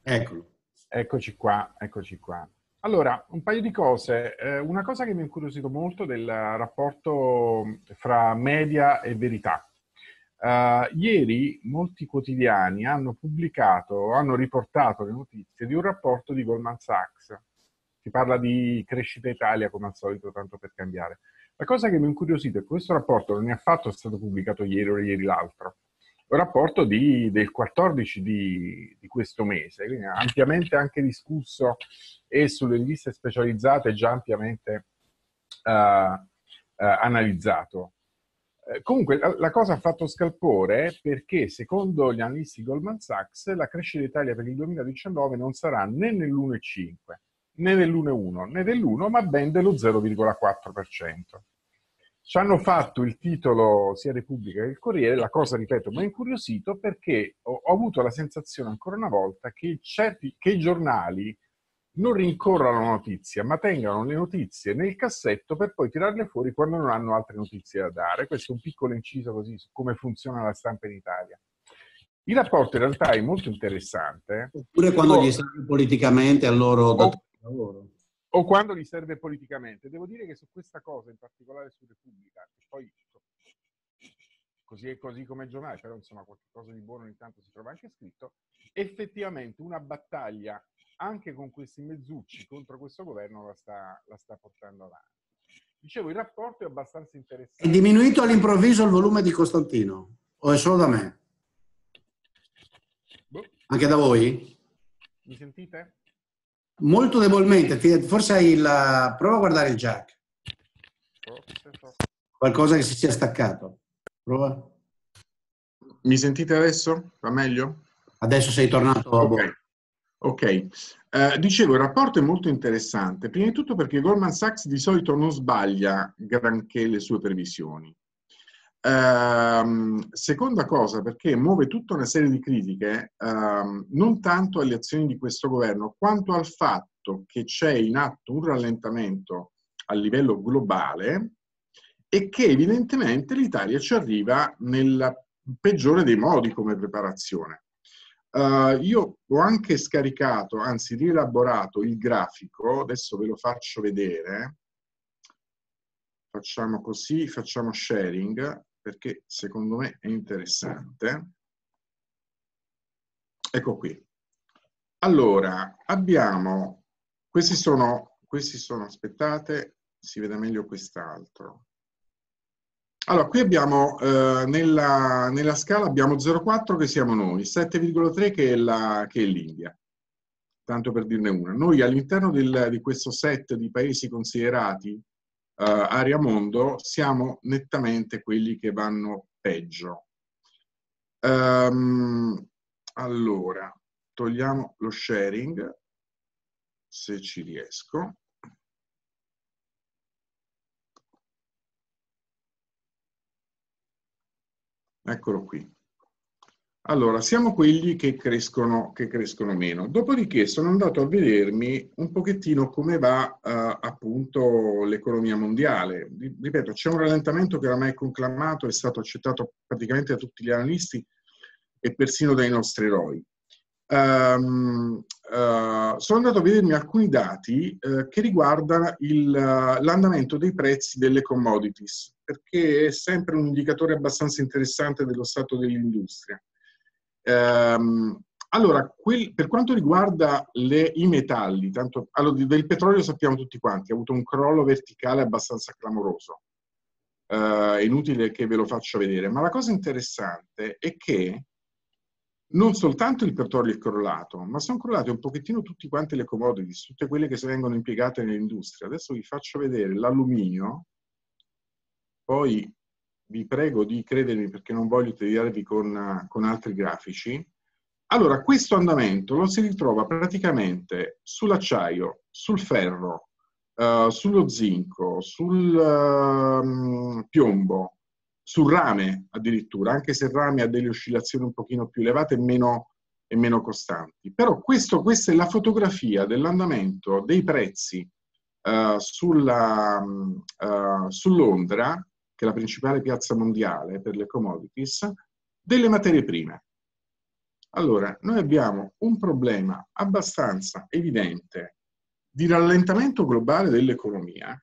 Eccolo. Eccoci qua, eccoci qua. Allora, un paio di cose. Una cosa che mi ha incuriosito molto del rapporto fra media e verità. Ieri molti quotidiani hanno pubblicato, hanno riportato le notizie di un rapporto di Goldman Sachs. Si parla di Crescita Italia, come al solito, tanto per cambiare. La cosa che mi ha incuriosito è che questo rapporto non è affatto stato pubblicato ieri o ieri l'altro. È un rapporto del 14 di questo mese, quindi ampiamente anche discusso e sulle riviste specializzate già ampiamente analizzato. Comunque la cosa ha fatto scalpore perché secondo gli analisti Goldman Sachs la crescita d'Italia per il 2019 non sarà né nell'1,5 né nell'1,1 né dell'1 ma ben dello 0,4%. Ci hanno fatto il titolo sia Repubblica che il Corriere, la cosa, ripeto, mi ha incuriosito perché ho avuto la sensazione ancora una volta che i giornali non rincorrano la notizia, ma tengano le notizie nel cassetto per poi tirarle fuori quando non hanno altre notizie da dare. Questo è un piccolo inciso così su come funziona la stampa in Italia. Il rapporto in realtà è molto interessante. Oppure quando gli serve politicamente al loro datore di lavoro. O quando gli serve politicamente. Devo dire che su questa cosa, in particolare su Repubblica, che poi così è così come giornale, però insomma qualcosa di buono ogni tanto si trova anche scritto, effettivamente una battaglia anche con questi mezzucci contro questo governo la sta portando avanti. Dicevo, il rapporto è abbastanza interessante. È diminuito all'improvviso il volume di Costantino? O è solo da me? Anche da voi? Mi sentite? Molto debolmente. Forse hai prova a guardare il jack. Qualcosa che si sia staccato. Prova. Mi sentite adesso? Va meglio? Adesso sei tornato a bordo. Ok. Dicevo, il rapporto è molto interessante, prima di tutto perché Goldman Sachs di solito non sbaglia granché le sue previsioni. Seconda cosa, perché muove tutta una serie di critiche, non tanto alle azioni di questo governo, quanto al fatto che c'è in atto un rallentamento a livello globale e che evidentemente l'Italia ci arriva nel peggiore dei modi come preparazione. Io ho anche scaricato, anzi rielaborato il grafico, adesso ve lo faccio vedere. Facciamo così, facciamo sharing, perché secondo me è interessante. Ecco qui. Allora, abbiamo, questi sono, aspettate, si vede meglio quest'altro. Allora, qui abbiamo, nella scala abbiamo 0,4 che siamo noi, 7,3 che è l'India, tanto per dirne una. Noi all'interno di questo set di paesi considerati area mondo siamo nettamente quelli che vanno peggio. Allora, togliamo lo sharing, se ci riesco. Eccolo qui. Allora, siamo quelli che crescono meno. Dopodiché sono andato a vedermi un pochettino come va appunto l'economia mondiale. Ripeto, c'è un rallentamento che oramai è conclamato, è stato accettato praticamente da tutti gli analisti e persino dai nostri eroi. Sono andato a vedermi alcuni dati che riguardano l'andamento dei prezzi delle commodities, perché è sempre un indicatore abbastanza interessante dello stato dell'industria. Allora, per quanto riguarda i metalli, allora, del petrolio sappiamo tutti quanti, ha avuto un crollo verticale abbastanza clamoroso. È inutile che ve lo faccia vedere, ma la cosa interessante è che non soltanto il petrolio è crollato, ma sono crollate un pochettino tutte quante le commodities, tutte quelle che vengono impiegate nell'industria. Adesso vi faccio vedere l'alluminio, poi vi prego di credermi perché non voglio tediarvi con altri grafici. Allora, questo andamento lo si ritrova praticamente sull'acciaio, sul ferro, sullo zinco, sul piombo, sul rame addirittura, anche se il rame ha delle oscillazioni un pochino più elevate e meno costanti. Però questa è la fotografia dell'andamento dei prezzi su Londra, che è la principale piazza mondiale per le commodities, delle materie prime. Allora, noi abbiamo un problema abbastanza evidente di rallentamento globale dell'economia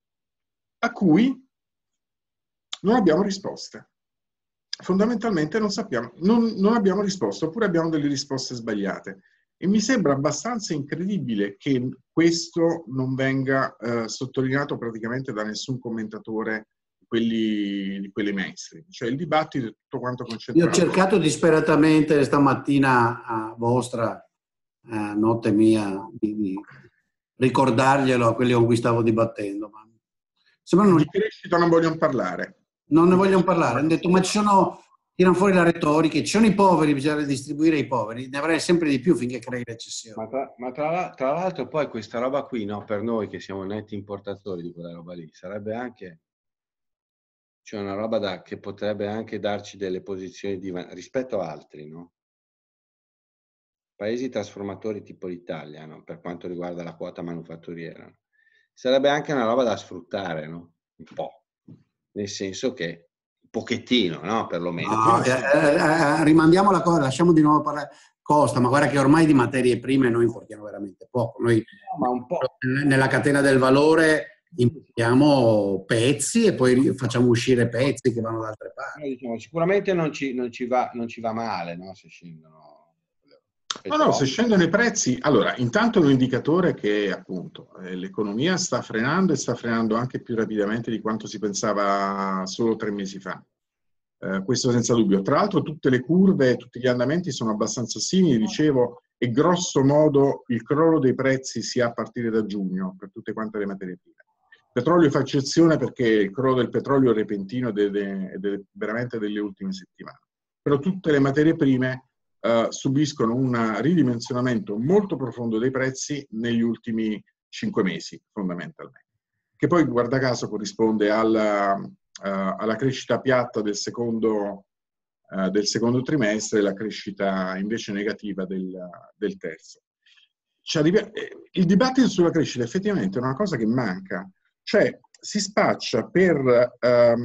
a cui non abbiamo risposte. Fondamentalmente non sappiamo, non abbiamo risposto, oppure abbiamo delle risposte sbagliate. E mi sembra abbastanza incredibile che questo non venga sottolineato praticamente da nessun commentatore di quelli mainstream. Cioè il dibattito è tutto quanto concentrato. Io ho cercato disperatamente stamattina a vostra notte mia di ricordarglielo a quelli con cui stavo dibattendo. Ma sembra Di crescita non vogliono parlare. Non ne vogliono parlare. Hanno detto, ma tirano fuori la retorica, ci sono i poveri, bisogna distribuire i poveri, ne avrai sempre di più finché crei recessione. Ma tra l'altro poi questa roba qui, no, per noi che siamo netti importatori di quella roba lì, sarebbe anche, cioè una roba che potrebbe anche darci delle posizioni rispetto a altri, no? Paesi trasformatori tipo l'Italia, no? Per quanto riguarda la quota manufatturiera. Sarebbe anche una roba da sfruttare, no? Un po'. Nel senso che un pochettino, no? Perlomeno. No, rimandiamo la cosa, lasciamo di nuovo parlare Costa, ma guarda che ormai di materie prime noi importiamo veramente poco. Noi ma un po'. Nella catena del valore importiamo pezzi e poi facciamo uscire pezzi che vanno da altre parti. Diciamo, sicuramente non ci va male, no? Se scendono. No, se scendono i prezzi, allora intanto è un indicatore che appunto l'economia sta frenando e sta frenando anche più rapidamente di quanto si pensava solo 3 mesi fa. Questo senza dubbio. Tra l'altro tutte le curve, tutti gli andamenti sono abbastanza simili, dicevo, e grosso modo il crollo dei prezzi si ha a partire da giugno per tutte quante le materie prime. Il petrolio fa eccezione perché il crollo del petrolio è repentino veramente delle ultime settimane. Però tutte le materie prime subiscono un ridimensionamento molto profondo dei prezzi negli ultimi 5 mesi, fondamentalmente. Che poi, guarda caso, corrisponde alla crescita piatta del secondo trimestre, la crescita invece negativa del terzo. Il dibattito sulla crescita effettivamente è una cosa che manca, cioè si spaccia per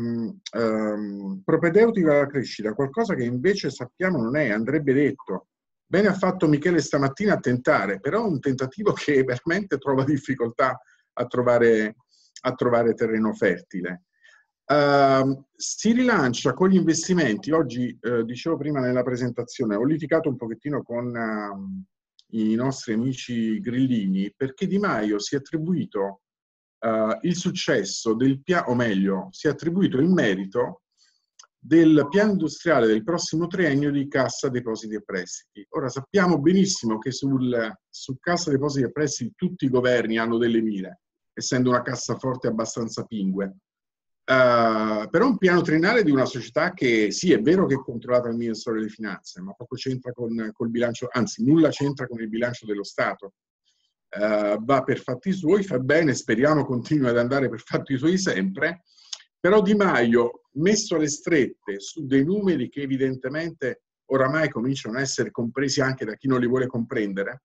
propedeutico alla crescita qualcosa che invece sappiamo non è, andrebbe detto. Bene ha fatto Michele stamattina a tentare, però un tentativo che veramente trova difficoltà a trovare terreno fertile. Si rilancia con gli investimenti. Oggi, dicevo prima nella presentazione, ho litigato un pochettino con i nostri amici grillini perché Di Maio si è attribuito il successo del piano, o meglio, si è attribuito il merito del piano industriale del prossimo triennio di Cassa Depositi e Prestiti. Ora sappiamo benissimo che su Cassa Depositi e Prestiti tutti i governi hanno delle mire, essendo una cassaforte abbastanza pingue. Però un piano triennale di una società che sì, è vero che è controllata dal Ministero delle Finanze, ma poco c'entra col bilancio, anzi nulla c'entra con il bilancio dello Stato. Va per fatti suoi, fa bene, speriamo continui ad andare per fatti suoi sempre, però Di Maio, messo alle strette su dei numeri che evidentemente oramai cominciano a essere compresi anche da chi non li vuole comprendere,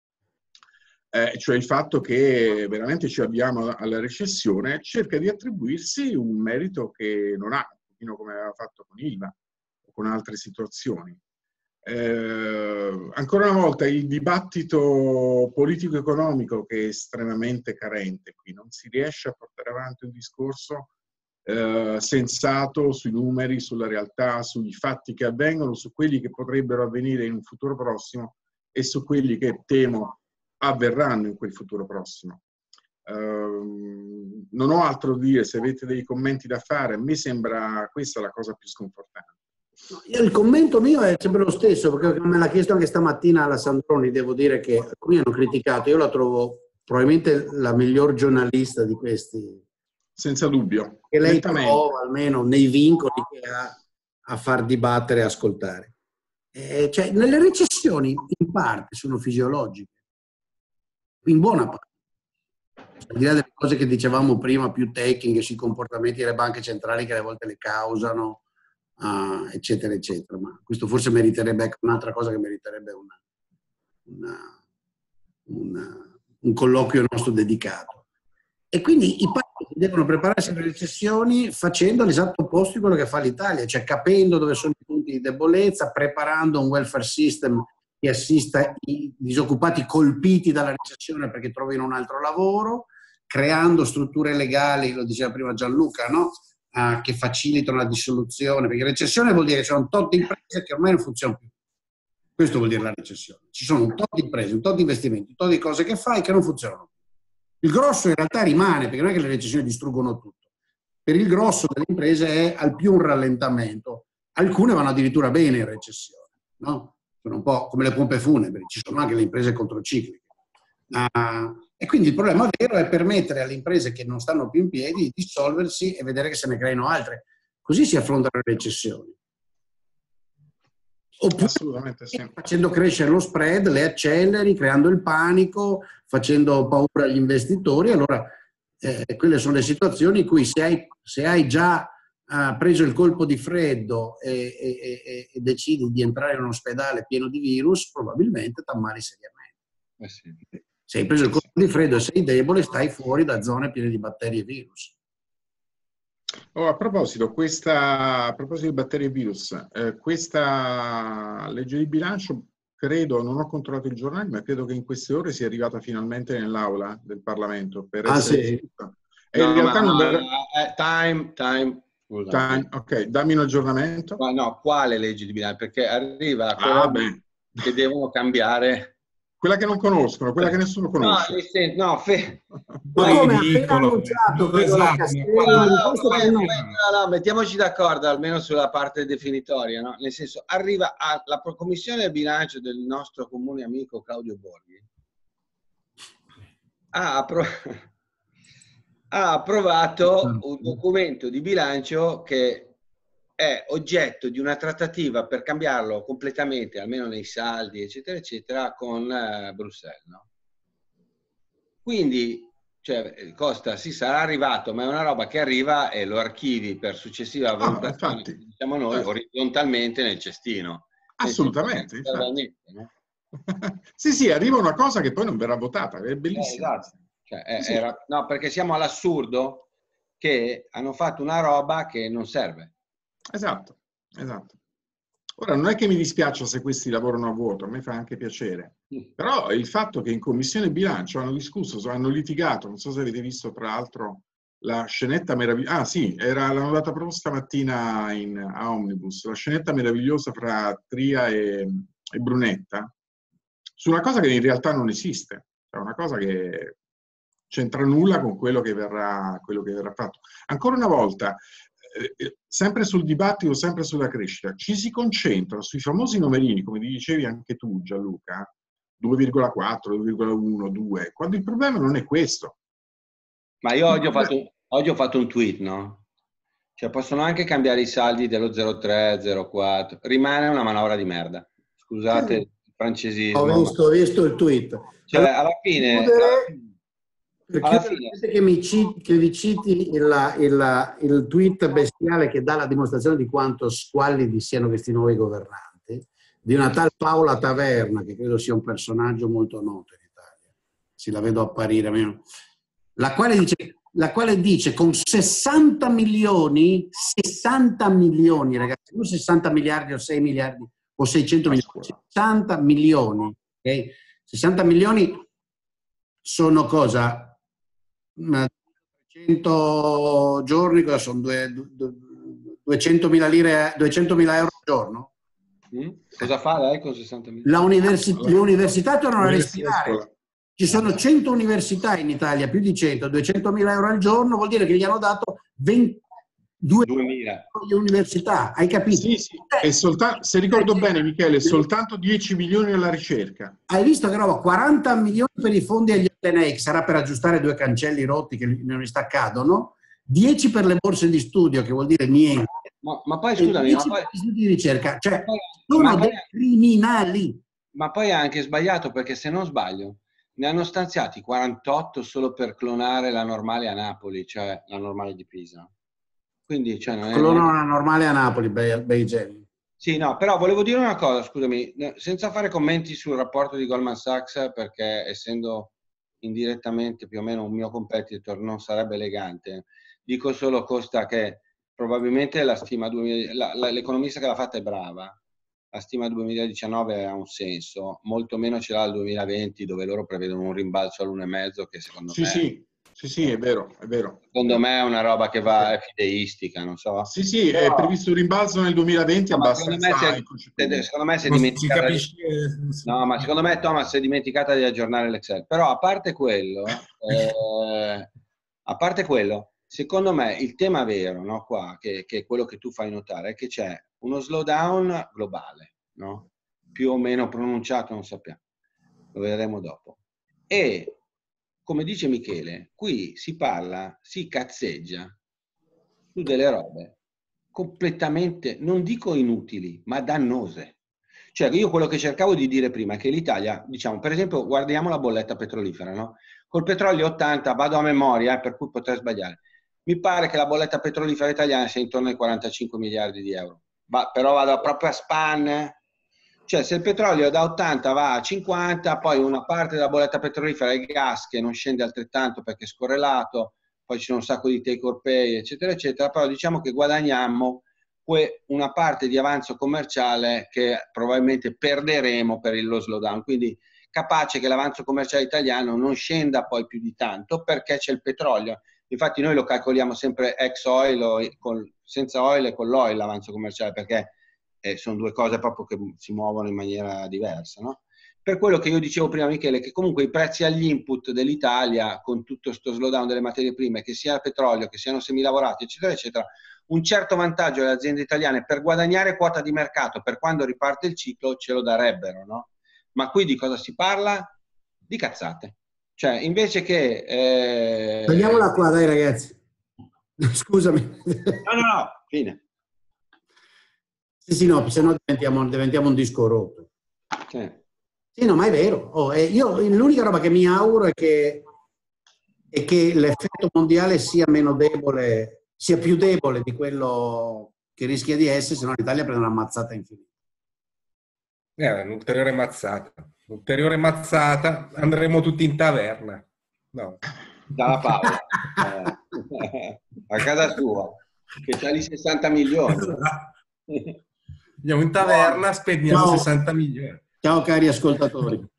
cioè il fatto che veramente ci avviamo alla recessione, cerca di attribuirsi un merito che non ha, un pochino come aveva fatto con Ilva o con altre situazioni. Ancora una volta il dibattito politico-economico che è estremamente carente qui, non si riesce a portare avanti un discorso sensato sui numeri, sulla realtà, sui fatti che avvengono, su quelli che potrebbero avvenire in un futuro prossimo e su quelli che temo avverranno in quel futuro prossimo. Non ho altro da dire, se avete dei commenti da fare, a me sembra questa la cosa più sconfortante. Il commento mio è sempre lo stesso, perché me l'ha chiesto anche stamattina alla Sandroni, devo dire che alcuni hanno criticato, io la trovo probabilmente la miglior giornalista di questi. Senza dubbio. Che lei trova almeno nei vincoli che ha a far dibattere e ascoltare. Cioè, nelle recessioni in parte sono fisiologiche, in buona parte. Al di là delle cose che dicevamo prima, più tecniche sui comportamenti delle banche centrali che alle volte le causano, eccetera, eccetera. Ma questo forse meriterebbe un'altra cosa che meriterebbe un colloquio nostro dedicato. E quindi i paesi devono prepararsi alle recessioni facendo l'esatto opposto di quello che fa l'Italia, cioè capendo dove sono i punti di debolezza, preparando un welfare system che assista i disoccupati colpiti dalla recessione perché trovino un altro lavoro, creando strutture legali, lo diceva prima Gianluca, no? Che facilitano la dissoluzione, perché recessione vuol dire che c'è un tot di imprese che ormai non funzionano più. Questo vuol dire la recessione. Ci sono un tot di imprese, un tot di investimenti, un tot di cose che fai che non funzionano più. Il grosso in realtà rimane, perché non è che le recessioni distruggono tutto. Per il grosso delle imprese è al più un rallentamento. Alcune vanno addirittura bene in recessione, no? Sono un po' come le pompe funebri, ci sono anche le imprese controcicliche. E quindi il problema vero è permettere alle imprese che non stanno più in piedi di dissolversi e vedere che se ne creino altre. Così si affrontano le recessioni. Oppure assolutamente sì. Facendo crescere lo spread, le acceleri, creando il panico, facendo paura agli investitori. Allora, quelle sono le situazioni in cui se hai già preso il colpo di freddo e decidi di entrare in un ospedale pieno di virus, probabilmente ti ammali seriamente. Sì. Se hai preso il colpo di freddo e sei debole, stai fuori da zone piene di batteri e virus. A proposito di batteri e virus, questa legge di bilancio, credo, non ho controllato il giornale, ma credo che in queste ore sia arrivata finalmente nell'aula del Parlamento. Per essere sì? E in realtà Time. Ok, dammi un aggiornamento. No, quale legge di bilancio? Perché arriva quella che devono cambiare. Quella che non conoscono, quella che nessuno conosce. No, ma come appena annunciato, mettiamoci d'accordo almeno sulla parte definitoria, no? Nel senso, arriva alla commissione del bilancio del nostro comune amico Claudio Borghi, ha approvato un documento di bilancio che è oggetto di una trattativa per cambiarlo completamente, almeno nei saldi, eccetera, eccetera, con Bruxelles, no? Quindi, cioè, Costa, sì, sarà arrivato, ma è una roba che arriva e lo archivi per successiva valutazione, diciamo noi, orizzontalmente nel cestino. Assolutamente. No? Sì, arriva una cosa che poi non verrà votata, è bellissimo. Esatto. Cioè, no, perché siamo all'assurdo che hanno fatto una roba che non serve. Esatto. Ora, non è che mi dispiaccia se questi lavorano a vuoto, a me fa anche piacere. Però il fatto che in Commissione Bilancio hanno discusso, hanno litigato, non so se avete visto tra l'altro la scenetta meravigliosa, sì, l'hanno data proprio stamattina a Omnibus, la scenetta meravigliosa fra Tria e Brunetta, su una cosa che in realtà non esiste, è una cosa che c'entra nulla con quello che verrà fatto. Ancora una volta, sempre sul dibattito, sempre sulla crescita, ci si concentra sui famosi numerini, come dicevi anche tu Gianluca, 2,4, 2,1, 2, quando il problema non è questo. Ma io oggi ho fatto un tweet, no? Cioè possono anche cambiare i saldi dello 0,3, 0,4, rimane una manovra di merda. Scusate il francesismo. Ho visto il tweet. Cioè alla fine... che vi citi il tweet bestiale che dà la dimostrazione di quanto squallidi siano questi nuovi governanti, di una tal Paola Taverna, che credo sia un personaggio molto noto in Italia, sì, la vedo apparire, la quale dice con 60 milioni, ragazzi, non 60 miliardi o 6 miliardi o 600 milioni, 60 milioni, ok? 60 milioni sono cosa? 100 giorni, cosa sono? 200.000 lire, 200.000 euro al giorno? Cosa fa lei con 60.000? Le università tornano a respirare. Ci sono 100 università in Italia, più di 100, 200.000 euro al giorno, vuol dire che gli hanno dato 2.000 università, hai capito? Sì. E se ricordo bene, Michele, soltanto 10 milioni alla ricerca. Hai visto che roba? 40 milioni per i fondi agli atenei, che sarà per aggiustare 2 cancelli rotti che l'università cadono, 10 per le borse di studio, che vuol dire niente. Ma poi scusami, 10 per gli studi di ricerca, cioè sono dei criminali. Ma poi è anche sbagliato, perché se non sbaglio ne hanno stanziati 48 solo per clonare la normale a Napoli, cioè la normale di Pisa. Quindi, cioè, non è una normale a Napoli, bei geni. Sì, no, però volevo dire una cosa, scusami, senza fare commenti sul rapporto di Goldman Sachs, perché essendo indirettamente più o meno un mio competitor, non sarebbe elegante. Dico solo, Costa, che probabilmente la stima l'economista che l'ha fatta è brava. La stima 2019 ha un senso, molto meno ce l'ha il 2020, dove loro prevedono un rimbalzo all'1,5 che secondo me... Sì, è vero, è vero. Secondo me è una roba che va, è fideistica, non so. Sì, Però, è previsto un rimbalzo nel 2020 abbastanza... Secondo me si è Non dimenticata... si capisce... No, ma secondo me Thomas si è dimenticata di aggiornare l'Excel. Però a parte quello, secondo me il tema vero, no, qua, che è quello che tu fai notare, è che c'è uno slowdown globale, no? Più o meno pronunciato, non sappiamo. Lo vedremo dopo. E come dice Michele, qui si parla, si cazzeggia su delle robe completamente, non dico inutili, ma dannose. Cioè, io quello che cercavo di dire prima è che l'Italia, diciamo, per esempio, guardiamo la bolletta petrolifera, no? Col petrolio 80, vado a memoria, per cui potrei sbagliare, mi pare che la bolletta petrolifera italiana sia intorno ai 45 miliardi di euro. Però vado proprio a span. Cioè, se il petrolio da 80 va a 50, poi una parte della bolletta petrolifera è il gas che non scende altrettanto perché è scorrelato, poi ci sono un sacco di take or pay, eccetera, eccetera, però diciamo che guadagniamo una parte di avanzo commerciale che probabilmente perderemo per lo slowdown. Quindi capace che l'avanzo commerciale italiano non scenda poi più di tanto perché c'è il petrolio. Infatti noi lo calcoliamo sempre ex oil o senza oil e con l'oil l'avanzo commerciale, perché sono due cose proprio che si muovono in maniera diversa, no? Per quello che io dicevo prima, Michele, che comunque i prezzi agli input dell'Italia, con tutto questo slowdown delle materie prime, che sia petrolio, che siano semilavorati, eccetera, eccetera, un certo vantaggio alle aziende italiane per guadagnare quota di mercato per quando riparte il ciclo ce lo darebbero, no? Ma qui di cosa si parla? Di cazzate. Cioè, invece che... Tagliamola qua, dai ragazzi. Scusami. No, fine. Sì, no, se no diventiamo un disco rotto. Sì, no, ma è vero. Io l'unica roba che mi auguro è che l'effetto mondiale sia meno debole, sia più debole di quello che rischia di essere, se no l'Italia prende una mazzata infinita. Un'ulteriore mazzata, andremo tutti in taverna. No. Dalla Paola. A casa sua, che c'ha lì 60 milioni. Andiamo in taverna, spendiamo 60 milioni. Ciao cari ascoltatori.